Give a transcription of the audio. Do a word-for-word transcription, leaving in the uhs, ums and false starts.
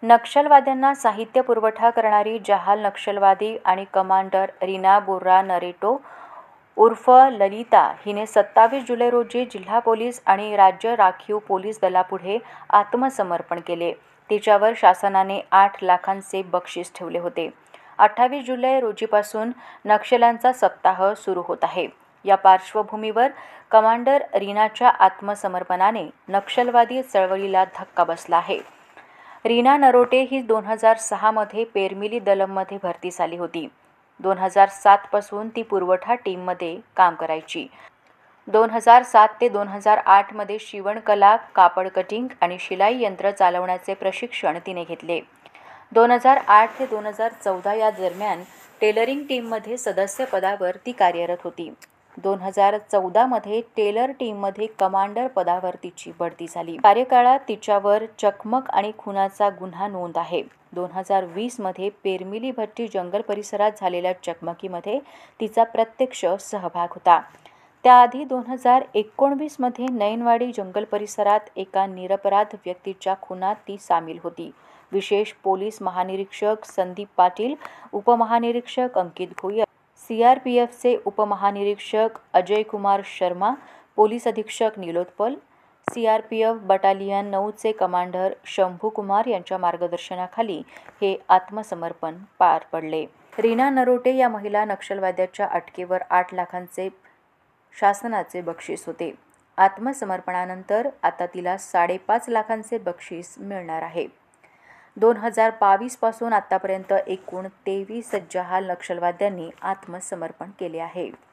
नक्षलवाद्यांना साहित्य पुरवठा करणारी जहाल नक्षलवादी आणि कमांडर रीना बोर्रा नरेटो उर्फ ललिता हिने सत्तावीस जुलै रोजी जिल्हा पोलीस आणि राज्य राखीव पोलीस दलापुढे आत्मसमर्पण केले. तिच्यावर शासनाने आठ लाखांचे बक्षीस ठेवले होते. अठ्ठावीस जुलै रोजीपासून नक्षल्यांचा सप्ताह सुरू होत आहे. या पार्श्वभूमीवर कमांडर रीनाच्या आत्मसमर्पणाने नक्षलवादी चळवळीला धक्का बसला आहे. रीना नरोटे ही दोन हजार सहा मध्ये पेरमिली दलममध्ये भरतीस आली होती. दोन हजार सात पासून ती पुरवठा टीममध्ये काम करायची. दोन हजार सात ते दोन हजार आठ मध्ये शिवणकला, कापड कटिंग आणि शिलाई यंत्र चालवण्याचे प्रशिक्षण तिने घेतले. दोन हजार आठ ते दोन हजार चौदा या दरम्यान टेलरिंग टीममध्ये सदस्य पदावर ती कार्यरत होती. दोन हजार चौदा मध्ये टेलर टीममध्ये कमांडर पदावर तिची बढती झाली. कार्यकाळात तिच्यावर चकमक आणि खुनाचा गुन्हा नोंद आहे. दोन हजार वीस मध्ये पेरमिली भट्टी जंगल परिसरात झालेल्या चकमकीमध्ये तिचा प्रत्यक्ष सहभाग होता. त्याआधी दोन हजार एकोणवीस मध्ये नैनवाडी जंगल परिसरात एका निरपराध व्यक्तीच्या खुनात ती सामील होती. विशेष पोलीस महानिरीक्षक संदीप पाटील, उपमहानिरीक्षक अंकित भोयर, सीआरपीएफचे उपमहानिरीक्षक अजय कुमार शर्मा, पोलीस अधीक्षक निलोत्पल, सीआरपीएफ बटालियन नऊचे कमांडर शंभू कुमार यांच्या मार्गदर्शनाखाली हे आत्मसमर्पण पार पडले. रीना नरोटे या महिला नक्षलवाद्याच्या अटकेवर आठ लाखांचे शासनाचे बक्षीस होते. आत्मसमर्पणानंतर आता तिला साडेपाच लाखांचे बक्षीस मिळणार आहे. दोन हजार बावीस पासून आतापर्यंत एकूण तेवीस जहाल नक्षलवाद्यांनी आत्मसमर्पण केले आहे.